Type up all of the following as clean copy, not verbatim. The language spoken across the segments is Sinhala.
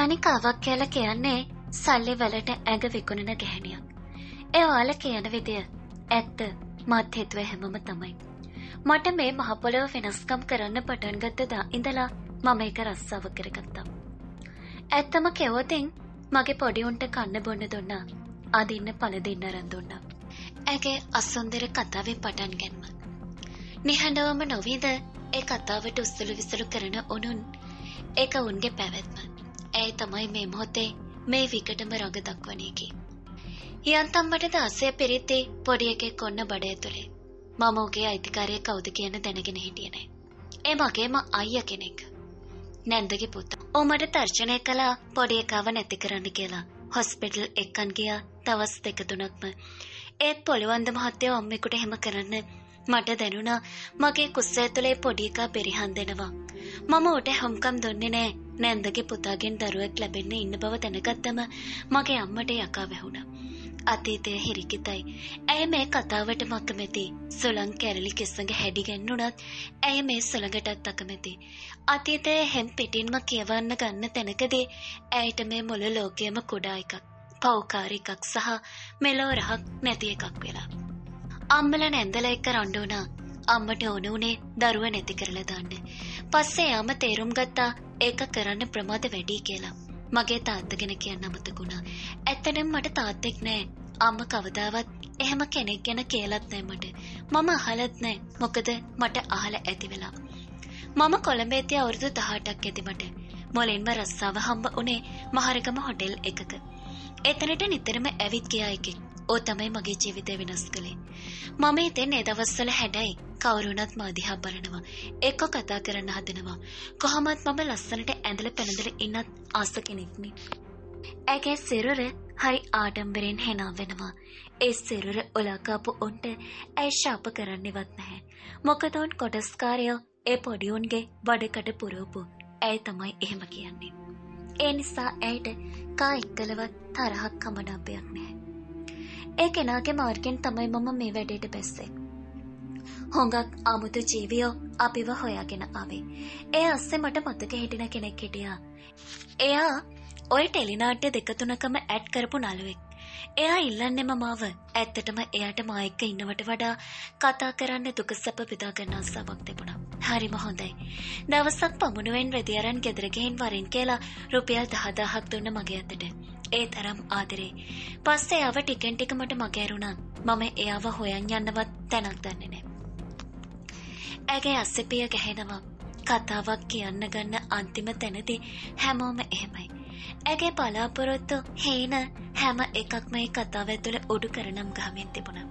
ගණිකාවක් කියලා කියන්නේ සල්ලි වලට ඇඟ විකුණන ගැහණියක්. ඒ ඔයාලා කියන විදිය ඇත්ත මාත් හිතුවේ හැමම තමයි. මට මේ මහ පොළොව වෙනස්කම් කරන්න පටන් ගත්ත දා ඉඳලා මම ඒක රස්සාව කරගත්තා. ඇත්තම කිව්වොතින් මගේ පොඩි උන්ට කන්න බොන්න දුන්නා. අදින්න පළ දෙන්න අරන් දුන්නා. ඇගේ අසුන්දර කතාවේ පටන් ගැනීම. නිහඬවම නොවේද ඒ කතාවට උස්සලු විසලු කරන උනුන් ඒක උන්ගේ පැවැත්ම. ඇයි තමයි මේ මොහොතේ මේ විකටම රඟ දක්වන එකේ. යන්තම් මට දාසය පිරිත්තේ පොඩි එකෙක් කොන්න බඩ ඇතුලේ. මම ඔහුගේ අයිතිකාරය කවුද කියන දැනගෙන හිටියේ නෑ. ඒ මගේම අයියා කෙනෙක්. නැන්දගේ පුතා. ඔහු මට තර්ජනය කළා පොඩි එකව නැති කරන්න කියලා. හොස්පිටල් එක්කන් ගියා දවස් 2-3ක්ම. ඒත් පොළවන්ද මහත්තයා අම්මෙකුට එහෙම කරන්න මට දැනුණා මගේ කුස්ස ඇතුලේ පොඩි එකා පෙරිහන් දෙනවා. මම උට හම්කම් දුන්නේ නෑ. නැන්දගේ පුතාගෙන් දරුවෙක් ලැබෙන්න ඉන්න බව දැනගත්තම මගේ අම්මට යකා වැහුණා. අතීතය හිරිකිතයි. ඇය මේ කතාවටම අකමැති. සුළං කැරලි කිස්සඟ හැඩි ගැන්නුණත් ඇය මේ සුළඟටත් අකමැති. අතීතයේ හැම් පිටින්ම කියවන්න ගන්න තැනකදී ඇයට මේ මුළු ලෝකයම කුඩා එකක්, පෞකාර එකක් සහ මෙලෝ රහක් නැති එකක් වෙලා. අම්මලා නැන්දලා එක්ක රණ්ඩු වුණා. අම්මට ඕන උනේ දරුව නැති කරලා දාන්න. පස්සේ යාම තේරුම් ගත්තා ඒක කරන්න ප්‍රමාද වැඩි කියලා. මගේ තාත්තා ගැන කියන්න අමතකුණා. ඇත්තටම මට තාත්තෙක් නෑ. අම්මා කවදාවත් එහෙම කෙනෙක් ගැන කියලාත් නෑ මට. මම අහලත් නෑ. මොකද මට අහලා ඇති වෙලා. මම කොළඹේදී අවුරුදු 18ක් ඇති මට. මොලෙන්ම රස්සාව හම්බ උනේ මහරගම හොටෙල් එකක. එතනට නිතරම ඇවිත් ගියා එකෙක්. ඕ තමයි මගේ ජීවිතය වෙනස් කළේ. මම ඉතින් ඒ දවස්වල හැඩයි කවුරුණත් මා දිහා බලනවා. එක්ක කතා කරන්න හදනවා. කොහොමත් මම ලස්සනට ඇඳලා පැනදලා ඉන්නත් ආස කෙනෙක්නේ. ඇගේ සිරුර හරි ආඩම්බරෙන් හෙනා වෙනවා. ඒ සිරුර ඔලකාපු උන්ට ඇයි ශාප කරන්නේවත් නැහැ. මොකද උන් කොටස්කාරයෝ ඒ පොඩි උන්ගේ බඩකට පුරවපු. ඇයි තමයි එහෙම කියන්නේ. ඒ නිසා ඇයට කා එක්කලවත් තරහක් කමඩාපයක් නැහැ. ඒ කෙනාගේ මාර්ගෙන් තමයි මම මේ වැඩේට බැස්සේ. හොඟක් අමුතු ජීවියෝ අපිව හොයාගෙන ආවේ. ඒ අස්සේ මට මතක හිටින කෙනෙක් හිටියා. එයා ඔය ටෙලිනාට්‍ය 2-3කම ඇඩ් කරපු නළුවෙක්. එයා ඉල්ලන්නේම මාව. ඇත්තටම එයාට මා එක්ක ඉන්නවට වඩා කතා කරන්න දුක සැප විඳා ගන්න ආසාවක් තිබුණා. හරිම හොඳයි. දවසක් පමුණුවෙන් රෙදි අරන් ගෙදර ගිහින් වරින් කියලා රුපියල් 10000ක් දුන්න මගේ අතට. ඒ තරම් ආදරේ. පස්සේ ආව ටිකෙන් ටික මට මග ඇරුණා. මම එයාව හොයන් යන්නවත් තැනක් දන්නේ නැහැ. ඇගේ අස්සපිය ගැහෙනවා. කතාවක් කියන්න ගන්න අන්තිම තැනදී හැමෝම එහෙමයි. ඇගේ බලාපොරොත්තු හේන හැම එකක්ම මේ කතාව ඇතුළේ උඩු කරනම් ගහමින් තිබුණා.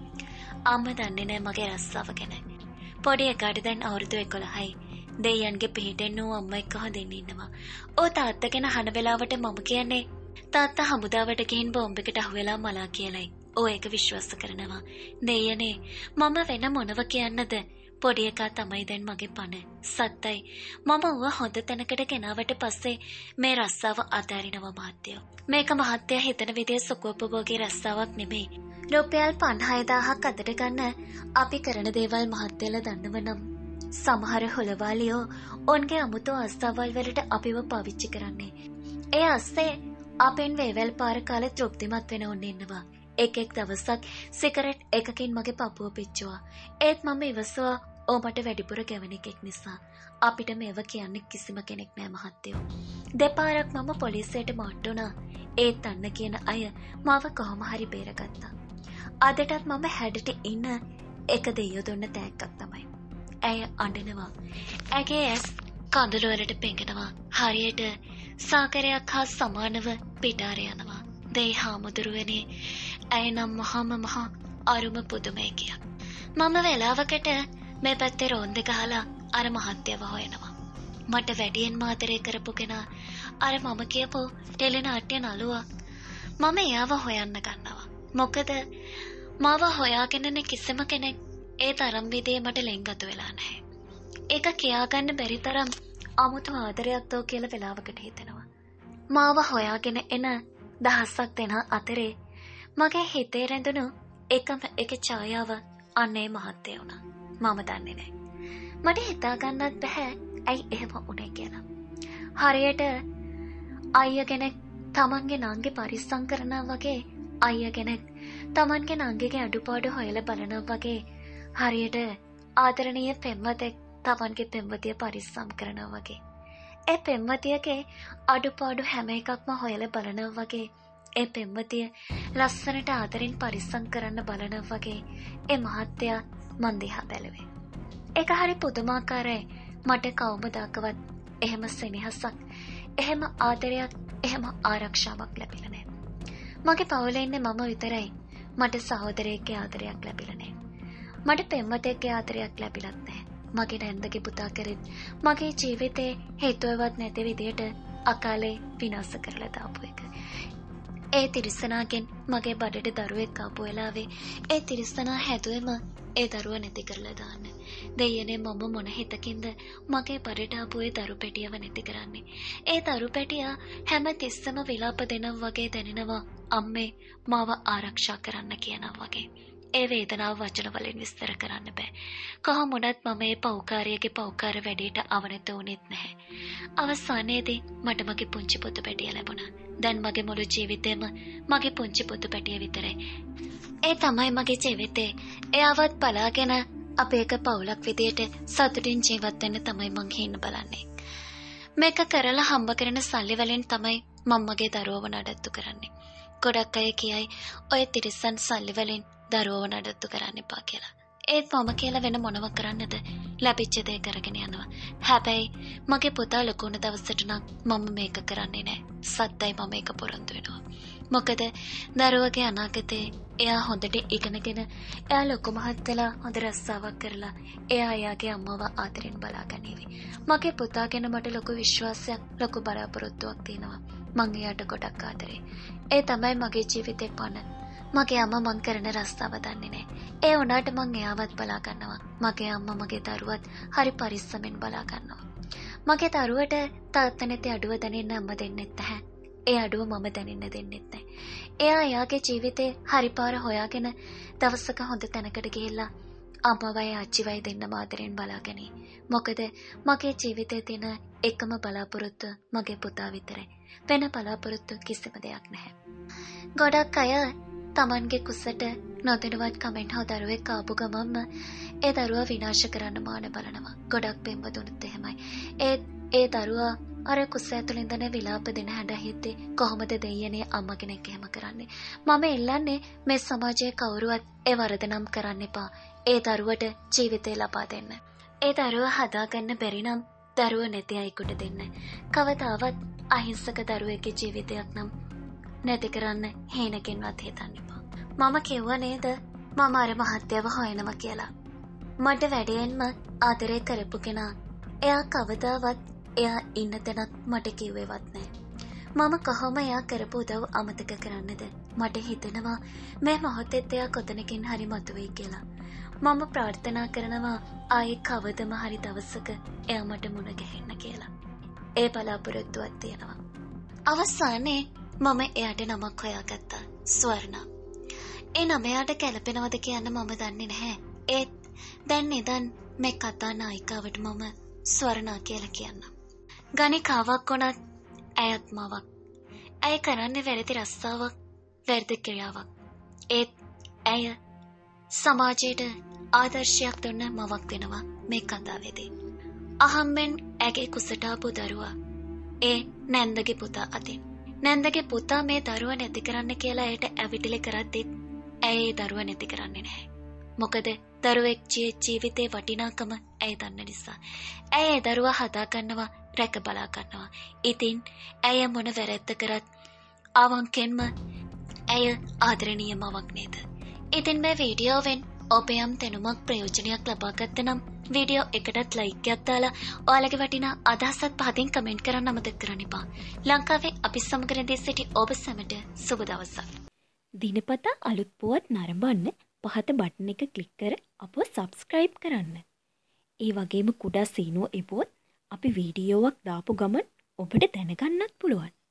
අම්මා දන්නේ නැහැ මගේ රස්සාව ගැන. පොඩි එකාට දැන් අවුරුදු 11යි. දෙයයන්ගේ පිටින් නෝ අම්මා එක්ක හදින්න ඉන්නවා. ඕ තාත්තා ගැන අහන වෙලාවට මම කියන්නේ තාත්තා හමුදාවට ගිහින් බෝම්බයකට අහුවෙලා මලා කියලයි. ඕ ඒක විශ්වාස කරනවා. දෙයනේ මම වෙන මොනව කියන්නද? පොඩි එකා තමයි දැන් මගේ පණ. සත්තයි. මම ඌව හොඳ තැනකට ගෙනාවට පස්සේ මේ රස්සාව අතාරිනවා මහත්තයෝ. මේක මහත්තයා හිතන විදිහේ සුඛෝපභෝගී රස්සාවක් නෙමෙයි. රුපියල් 56000ක් අතට ගන්න අපි කරන දේවල් මහත්තයලා දන්නව නම් සමහර හොලවාලියෝ ඔන්ගේ අමුතු ආස්තාවල් වලට අපිව පාවිච්චි කරන්නේ. ඒ අස්සේ අපෙන් වේවැල් පාර කාලේ තෘප්තිමත් වෙන උන් ඉන්නවා. එකෙක් දවසක් සිගරට් එකකින් මගේ පපුව පිච්චුවා. ඒත් මම ඉවසුවා ඕ මට වැඩිපුර ගැවෙන එකෙක් නිසා. අපිට මේව කියන්නේ කිසිම කෙනෙක් නෑ මහත්තයෝ. දෙපාරක් මම පොලිසියට මාට්ටු වුණා. ඒත් අන්න කියන අය මාව කොහොම හරි බේරගත්තා. අදටත් මම හැඩට ඉන්න එක දෙයියෝ දුන්න තෑග්ගක් තමයි. ඇය අඬනවා. ඇගේ ඇස් කඳුළු වලට පෙඟෙනවා. හරියට සාගරයක් හා සමානව පිටාර යනවා. දෙයි හාමුදුරුවනේ ඇය නම් මහා අරුම පුදුමයකියක්. මම වෙලාවකට මේ පැත්තේ රෝන්ද ගහලා අර මහත්තයව හොයනවා. මට වැඩියෙන් ආදරය කරපු කෙනා අර මම කියපු ටෙලිනාට්‍ය නළුවා. මම එයාව හොයන්න ගන්නවා. මොකද මාව හොයාගෙන කිසිම කෙනෙක් ඒ තරම් විදිහේ මට ලෙන්ගතු වෙලා නැහැ. ඒක කියාගන්න බැරි තරම් අමුතු ආදරයක් තෝ කියලා වෙලාවකට හිතෙනවා. මාව හොයාගෙන එන දහසක් දෙනා අතරේ මගේ හිතේ රැඳුණු එකම එක ඡායාව අන්නේ මහත්තයා වුණා. මම දන්නේ නැහැ. මට හිතා ගන්නත් බෑ ඇයි එහෙම වුනේ කියලා. හරියට අයියා කෙනෙක් තමන්ගේ නංගි පරිස්සම් කරනවා වගේ අයියා කෙනෙක් තමන්ගේ නංගිගේ අඩුපාඩු හොයලා බලනවා වගේ හරියට ආදරණීය පෙම්වතෙක් තමන්ගේ පෙම්වතිය පරිස්සම් කරනවා වගේ ඒ පෙම්වතියගේ අඩුපාඩු හැම එකක්ම හොයලා බලනවා වගේ ඒ පෙම්වතිය ලස්සනට ආදරෙන් පරිස්සම් කරන්න බලනවා වගේ ඒ මහත්තයා මන් දිහා බැලුවේ. ඒක හරි පුදුමාකාරයි. මට කවමදාකවත් එහෙම සෙනෙහසක්, එහෙම ආදරයක්, එහෙම ආරක්ෂාවක් ලැබිලා නැහැ. මගේ පවුලේ ඉන්නේ මම විතරයි. මට සහෝදරයෙක්ගේ ආදරයක් ලැබිලා නැහැ. මට පෙම්වතෙක්ගේ ආදරයක් ලැබිලත් නැහැ. මගේ නැන්දගේ පුතා කරෙත් මගේ ජීවිතේ හේතුවවත් නැති විදියට අකාලේ විනාශ කරලා දාපු එක. ඒ තිරිසනාගෙන් මගේ බඩට දරුවෙක් ආපු වෙලාවේ ඒ තිරිසනා හැදුවෙම ඒ දරුවා නැති කරලා දාන්න. දෙයනේ මම මොන හිතකින්ද මගේ බඩට ආපු ඒ දරු පැටියව නැති කරන්නේ. ඒ දරු පැටියා හැම තිස්සම විලාප දෙනවා වගේ දැනෙනවා. අම්මේ මාව ආරක්ෂා කරන්න කියනවා වගේ. ඒ වේදනාව වචන වලින් විස්තර කරන්න බෑ. කොහොමුණත් මම මේ පෞකාරයේ පෞකාර වැඩේට අවනත වුණෙත් නැහැ. අවසානයේදී මට මගේ පුංචි පුතු පැටිය ලැබුණා. දැන් මගේ මුළු ජීවිතේම මගේ පුංචි පුතු පැටිය විතරයි. ඒ තමයි මගේ ජීවිතේ. එයාවත් බලාගෙන අපේ එක පවුලක් විදියට සතුටින් ජීවත් වෙන්න තමයි මං හින්න බලන්නේ. මේක කරලා හම්බ කරන සල්ලි වලින් තමයි මම මගේ දරුවව නඩත්තු කරන්නේ. ගොඩක් අය කියයි ඔය තිරිසන් සල්ලි වලින් දරුවව නඩත්තු කරන්න එපා කියලා. ඒත් මම කියලා වෙන මොනව කරන්නද? ලැබිච්ච දේ කරගෙන යනවා. හැබැයි මගේ පුතා ලොකු වුණ දවසට නම් මම මේක කරන්නේ නැහැ. සත්‍යයි මම මේක පොරොන්දු වෙනවා. මොකද දරුවගේ අනාගතේ එයා හොඳට ඉගෙනගෙන එයා ලොකු මහත් වෙලා හොඳ රස්සාවක් කරලා එයා එයාගේ අම්මව ආදරෙන් බලාගනීවි. මගේ පුතා ගැන මට ලොකු විශ්වාසයක්, ලොකු බලාපොරොත්තුවක් තියෙනවා. මං එයාට ගොඩක් ආදරේ. ඒ තමයි මගේ ජීවිතේ පණ. මගේ අම්මා මං කරන රස්සාව දන්නේ නැහැ. ඒ වුණාට මං එයාවත් බලා ගන්නවා. මගේ අම්මා මගේ දරුවත් හරි පරිස්සමෙන් බලා ගන්නවා. මගේ දරුවට තාත්තා නැති අඩුව දැනෙන්න අම්මා දෙන්නෙත් නැහැ. ඒ අඩුව මම දැනෙන්න දෙන්නෙත් නැහැ. එයා එයාගේ ජීවිතේ හරි පාර හොයාගෙන දවසක හොඳ තැනකට ගිහිල්ලා අම්මවයි අච්චිවයි දෙන්නම ආදරෙන් බලාගනි. මොකද මගේ ජීවිතේ තියෙන එකම බලාපොරොත්තුව මගේ පුතා විතරයි. වෙන බලාපොරොත්තු කිසිම දෙයක් නැහැ. ගොඩක් අය තමන්ගේ කුසට නොදැනුවත් කමෙන්ට් හෝ දරුවෙක් ආපු ගමන්ම ඒ දරුවා විනාශ කරන්න මාන බලනවා. ගොඩක් පෙම්වතුනුත් එහෙමයි. ඒ දරුවා අර කුස ඇතුළේ ඉඳන් විලාප දෙන හැඩ හිතේ කොහොමද දෙයනේ අම්මා කෙනෙක් එහෙම කරන්නේ? මම ඉල්ලන්නේ මේ සමාජයේ කවුරුවත් ඒ වරද නම් කරන්න එපා. ඒ දරුවට ජීවිතේ ලබා දෙන්න. ඒ දරුවා හදාගන්න බැරි නම් දරුවා නැති අයෙකුට දෙන්න. කවදාවත් අහිංසක දරුවෙක්ගේ ජීවිතයක් නම් නැති කරන්න හේනකින්වත් හිතන්න එපා. මම කිව්වා නේද මම අර මහත්තයව හොයනවා කියලා. මට වැඩේන්ම ආදරේ කරපු කෙනා එයා කවදාවත් එයා ඉන්න තැනක් මට කිව්වේවත් නැහැ. මම කොහොම එයා කරපු උදව් අමතක කරන්නද? මට හිතෙනවා මේ මොහොතේත් එයා කොතනකින් හරි මතුවෙයි කියලා. මම ප්‍රාර්ථනා කරනවා ආයේ කවදම හරි දවසක එයා මට මුණ ගැහෙන්න කියලා. ඒ බලාපොරොත්තුවක් තියෙනවා. අවසානයේ මම එයාට නමක් හොයාගත්තා. ස්වර්ණා. ඒ නම එයාට කැළපෙනවද කියන්න මම දන්නේ නැහැ. ඒත් දැන් ඉඳන් මේ කතා නායිකාවට මම ස්වර්ණා කියලා කියන්නම්. ගණිකාවක් වුණත් ඇයත් මවක්. ඇය කරන්නේ වැරදි රස්සාවක්, වැරදි ක්‍රියාවක්. ඒත් ඇය සමාජයට ආදර්ශයක් දුන්න මවක් වෙනවා මේ කතාවේදී. අහම්බෙන් ඇගේ කුසට ආපු දරුවා ඒ නැන්දගේ පුතා අතින්. නැන්දගේ පුතා මේ දරුවා නැති කරන්න කියලා ඇයට ඇවිටිලි කරද්දිත් ඇය ඒ දරුවා නැති කරන්නේ නැහැ. මොකද දරුවෙක් ජීවිතේ වටිනාකම ඇය දන්න නිසා. ඇය ඒ දරුවා හදා ගන්නවා, රැක බලා ගන්නවා. ඉතින් ඇය මොන වැරැද්ද කරත් අවංකෙන්ම ඇය ආදරණීය මවක් නේද? ඉතින් මේ වීඩියෝවෙන් ඔබ යම් දැනුමක් ප්‍රයෝජනයක් ලබා ගත්ත නම් වීඩියෝ එකටත් ලයික් එකක් දාලා ඔයාලගේ වටිනා අදහසත් පහතින් කමෙන්ට් කරන්න අමතක කරන්න එපා. ලංකාවේ අපි සමග රැඳී සිටි ඔබ සැමට සුබ දවසක්. දිනපතා අලුත් පුවත් නරඹන්න පහත බටන් එක ක්ලික් කර අපව සබ්ස්ක්‍රයිබ් කරන්න. ඒ වගේම කුඩා සීනුව එපුවොත් අපි වීඩියෝවක් දාපු ගමන් ඔබට දැනගන්නත් පුළුවන්.